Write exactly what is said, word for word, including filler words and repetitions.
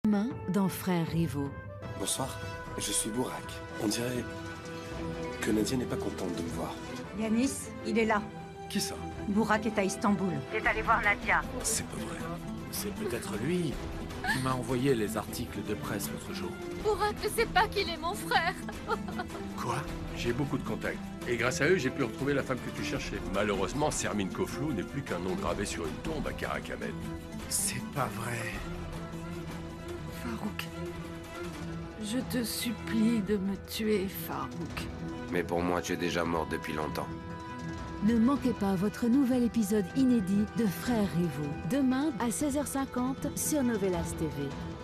Demain, dans Frères rivaux. Bonsoir, je suis Bourak. On dirait que Nadia n'est pas contente de me voir. Yanis, il est là. Qui ça? Bourak est à Istanbul. Il est allé voir Nadia. C'est pas vrai. C'est peut-être lui qui m'a envoyé les articles de presse l'autre jour. Bourak ne sait pas qu'il est mon frère. Quoi? J'ai beaucoup de contacts. Et grâce à eux, j'ai pu retrouver la femme que tu cherchais. Malheureusement, Sermine Koflou n'est plus qu'un nom gravé sur une tombe à Karakamel. C'est pas vrai. Farouk. Je te supplie de me tuer, Farouk. Mais pour moi, tu es déjà mort depuis longtemps. Ne manquez pas votre nouvel épisode inédit de Frères rivaux. Demain à seize heures cinquante sur Novelas T V.